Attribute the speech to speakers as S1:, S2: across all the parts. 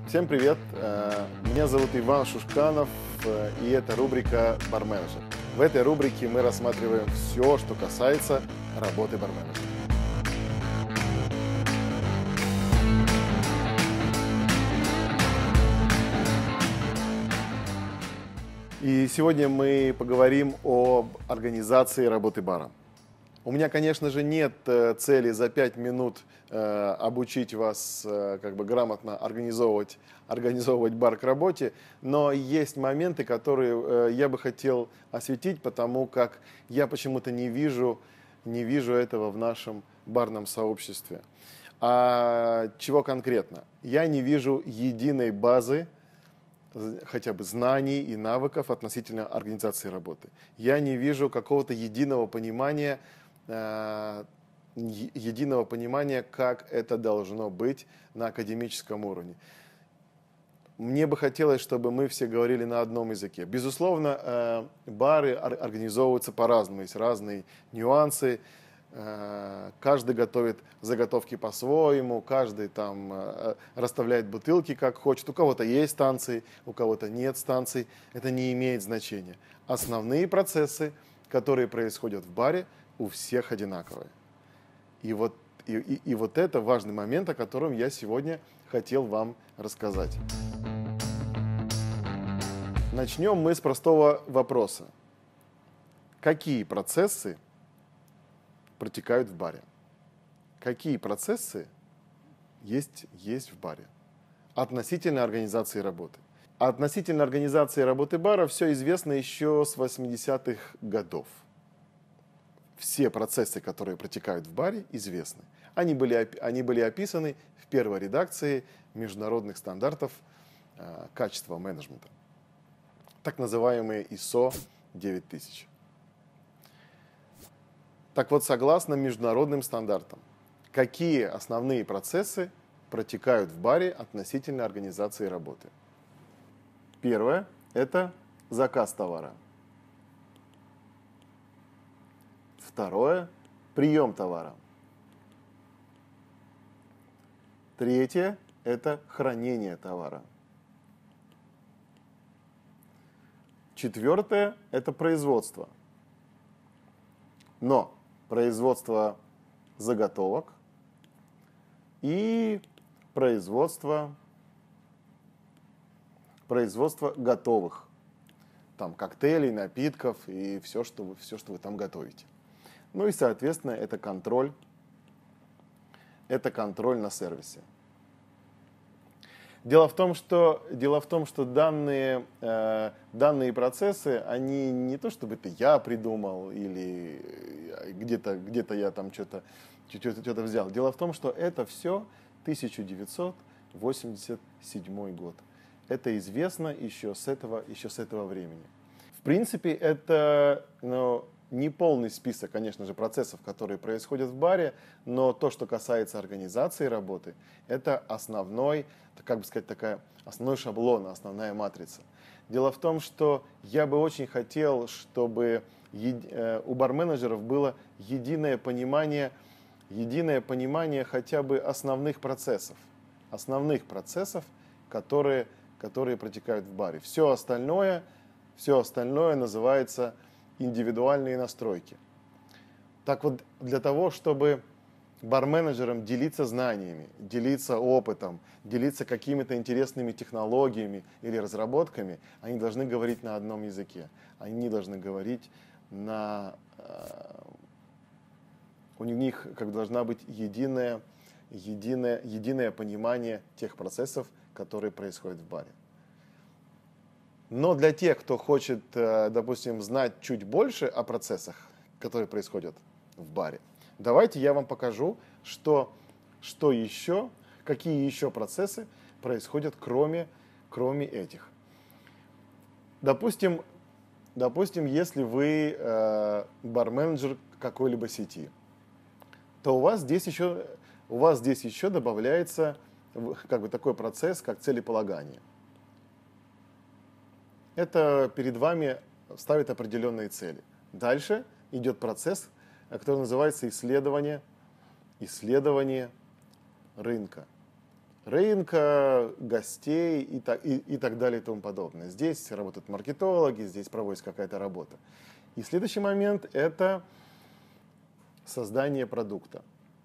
S1: Всем привет! Меня зовут Иван Шушканов, и это рубрика «Барменеджер». В этой рубрике мы рассматриваем все, что касается работы барменеджера. И сегодня мы поговорим об организации работы бара. У меня, конечно же, нет цели за 5 минут обучить вас грамотно организовывать бар к работе, но есть моменты, которые я бы хотел осветить, потому как я почему-то не вижу этого в нашем барном сообществе. А чего конкретно? Я не вижу единой базы, хотя бы знаний и навыков относительно организации работы. Я не вижу какого-то единого понимания, как это должно быть на академическом уровне. Мне бы хотелось, чтобы мы все говорили на одном языке. Безусловно, бары организовываются по-разному, есть разные нюансы. Каждый готовит заготовки по-своему, каждый там расставляет бутылки как хочет. У кого-то есть станции, у кого-то нет станций. Это не имеет значения. Основные процессы, которые происходят в баре, у всех одинаковые. И вот это важный момент, о котором я сегодня хотел вам рассказать. Начнем мы с простого вопроса. Какие процессы протекают в баре? Какие процессы есть в баре относительно организации работы? Относительно организации работы бара все известно еще с 80-х годов. Все процессы, которые протекают в баре, известны. Они были описаны в первой редакции международных стандартов качества менеджмента, так называемые ISO 9000. Так вот, согласно международным стандартам, какие основные процессы протекают в баре относительно организации работы? Первое – это заказ товара. Второе – прием товара. Третье – это хранение товара. Четвертое – это производство. Но производство заготовок и производство готовых. Там коктейлей, напитков и все, что вы там готовите. Ну и, соответственно, это контроль на сервисе. Дело в том, что данные процессы, они не то чтобы это я придумал или где-то я там что-то взял. Дело в том, что это все 1987 год. Это известно еще с этого времени. В принципе, это не полный список, конечно же, процессов, которые происходят в баре, но то, что касается организации работы, это основной шаблон, основная матрица. Дело в том, что я бы очень хотел, чтобы у барменеджеров было единое понимание хотя бы основных процессов, которые протекают в баре. Все остальное называется индивидуальные настройки. Так вот, для того, чтобы барменеджерам делиться знаниями, делиться опытом, делиться какими-то интересными технологиями или разработками, они должны говорить на одном языке. Они должны говорить у них должна быть единое понимание тех процессов, которые происходят в баре. Но для тех, кто хочет, допустим, знать чуть больше о процессах, которые происходят в баре, давайте я вам покажу, какие еще процессы происходят, кроме этих. Допустим, если вы барменеджер какой-либо сети, то у вас здесь еще добавляется такой процесс, как целеполагание. Это перед вами ставит определенные цели. Дальше идет процесс, который называется исследование рынка. рынка, гостей и так далее и тому подобное. Здесь работают маркетологи, здесь проводится какая-то работа. И следующий момент – это создание продукта.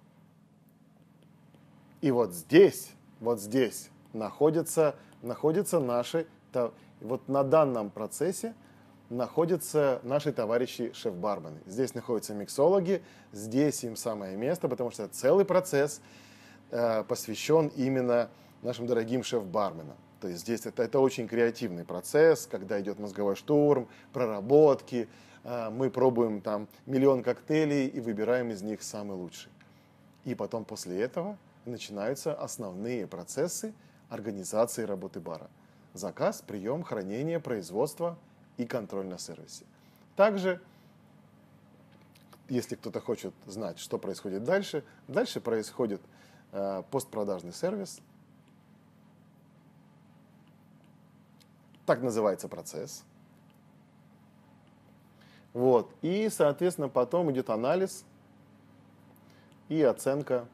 S1: И вот здесь находятся наши, вот на данном процессе находятся наши товарищи шеф-бармены. Здесь находятся миксологи, здесь им самое место, потому что целый процесс посвящен именно нашим дорогим шеф-барменам. То есть здесь это очень креативный процесс, когда идет мозговой штурм, проработки, мы пробуем там миллион коктейлей и выбираем из них самый лучший. И потом после этого начинаются основные процессы организации работы бара. Заказ, прием, хранение, производство и контроль на сервисе. Также, если кто-то хочет знать, что происходит дальше, дальше происходит постпродажный сервис. Так называется процесс. Вот. И, соответственно, потом идет анализ и оценка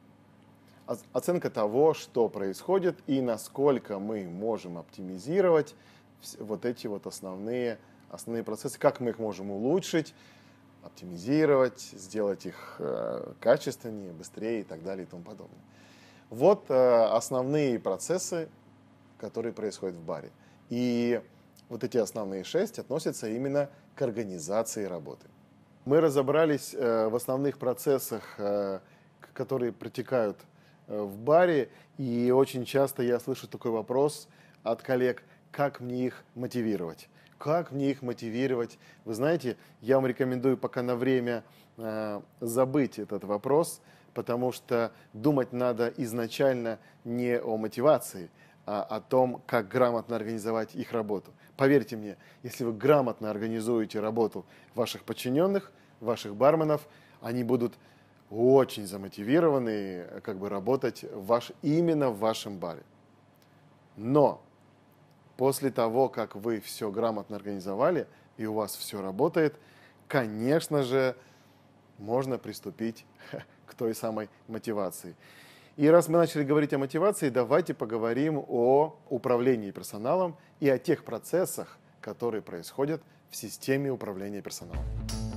S1: того, что происходит и насколько мы можем оптимизировать вот эти вот основные процессы, как мы их можем улучшить, оптимизировать, сделать их качественнее, быстрее и так далее и тому подобное. Вот основные процессы, которые происходят в баре. И вот эти основные 6 относятся именно к организации работы. Мы разобрались в основных процессах, которые протекают в баре, и очень часто я слышу такой вопрос от коллег: как мне их мотивировать? Как мне их мотивировать? Вы знаете, я вам рекомендую пока на время забыть этот вопрос, потому что думать надо изначально не о мотивации, а о том, как грамотно организовать их работу. Поверьте мне, если вы грамотно организуете работу ваших подчиненных, ваших барменов, они будут очень замотивированы работать именно в вашем баре. Но после того, как вы все грамотно организовали и у вас все работает, конечно же, можно приступить к той самой мотивации. И раз мы начали говорить о мотивации, давайте поговорим о управлении персоналом и о тех процессах, которые происходят в системе управления персоналом.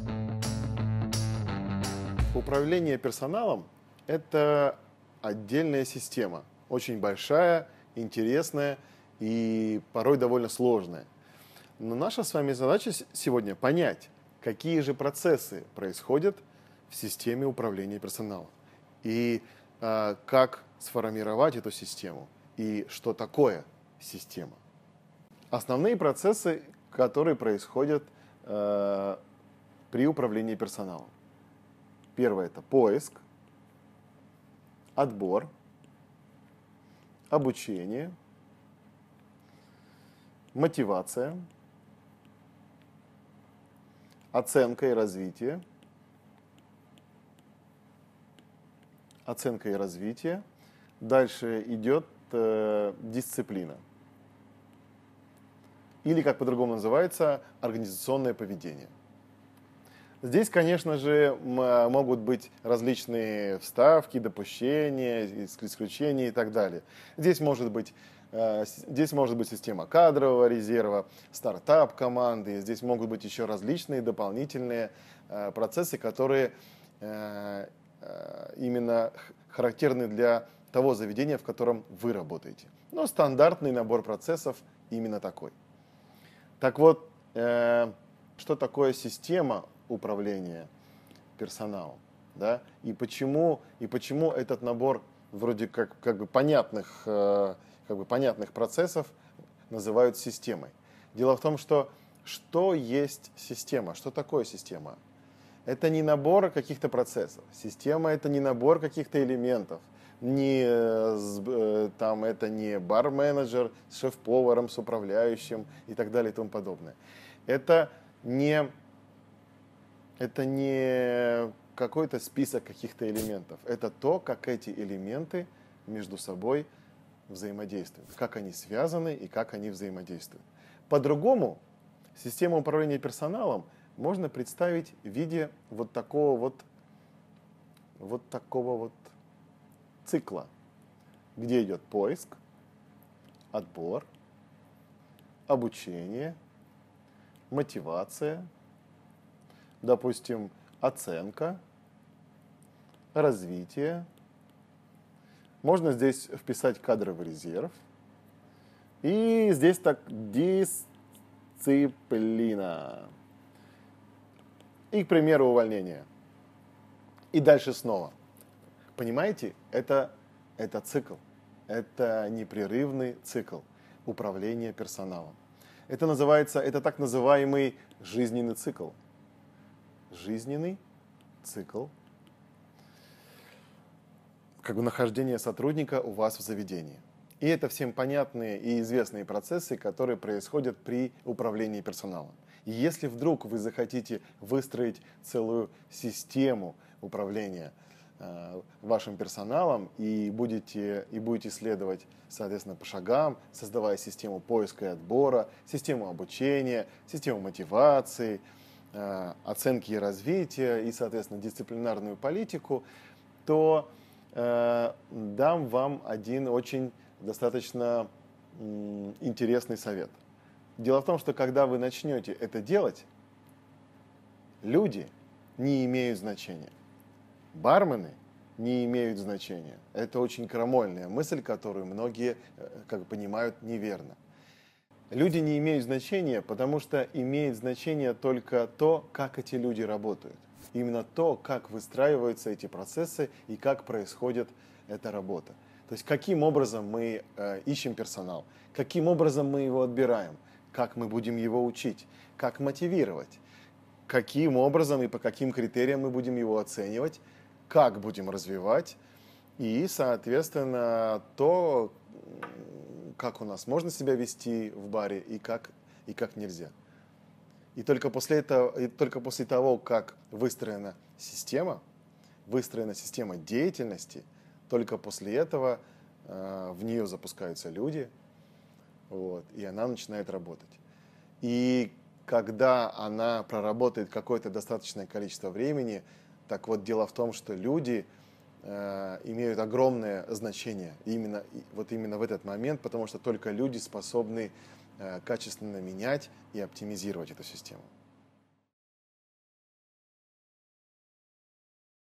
S1: Управление персоналом – это отдельная система, очень большая, интересная и порой довольно сложная. Но наша с вами задача сегодня понять, какие же процессы происходят в системе управления персоналом и как сформировать эту систему и что такое система. Основные процессы, которые происходят при управлении персоналом. Первое – это поиск, отбор, обучение, мотивация, оценка и развитие. Оценка и развитие. Дальше идет дисциплина. Или, как по-другому называется, организационное поведение. Здесь, конечно же, могут быть различные вставки, допущения, исключения и так далее. Здесь может быть система кадрового резерва, стартап команды. Здесь могут быть еще различные дополнительные процессы, которые именно характерны для того заведения, в котором вы работаете. Но стандартный набор процессов именно такой. Так вот, что такое система управления персоналом? Да? И почему этот набор вроде как бы понятных процессов называют системой? Дело в том, что есть система? Что такое система? Это не набор каких-то процессов. Система – это не набор каких-то элементов. Это не бар-менеджер с шеф-поваром, с управляющим и так далее и тому подобное. Это не какой-то список каких-то элементов. Это то, как эти элементы между собой взаимодействуют, как они связаны и как они взаимодействуют. По-другому систему управления персоналом можно представить в виде вот такого цикла. где идет поиск, отбор, обучение, мотивация, допустим, оценка, развитие. Можно здесь вписать кадровый резерв. И здесь так дисциплина. И, к примеру, увольнение. И дальше снова. Понимаете, это цикл. Это непрерывный цикл управления персоналом. Это так называемый жизненный цикл. Жизненный цикл как бы нахождения сотрудника у вас в заведении. И это всем понятные и известные процессы, которые происходят при управлении персоналом. И если вдруг вы захотите выстроить целую систему управления вашим персоналом и будете следовать, соответственно, по шагам, создавая систему поиска и отбора, систему обучения, систему мотивации, оценки и развития и, соответственно, дисциплинарную политику, то дам вам один очень достаточно интересный совет. Дело в том, что когда вы начнете это делать, люди не имеют значения. Бармены не имеют значения. Это очень крамольная мысль, которую многие, как понимают, неверно. Люди не имеют значения, потому что имеет значение только то, как эти люди работают. Именно то, как выстраиваются эти процессы и как происходит эта работа. То есть каким образом мы ищем персонал, каким образом мы его отбираем, как мы будем его учить, как мотивировать, каким образом и по каким критериям мы будем его оценивать, как будем развивать и, соответственно, то, как у нас можно себя вести в баре и как нельзя. И только после того, как выстроена система деятельности, только после этого в нее запускаются люди, и она начинает работать. И когда она проработает какое-то достаточное количество времени, так вот дело в том, что люди имеют огромное значение именно в этот момент, потому что только люди способны качественно менять и оптимизировать эту систему.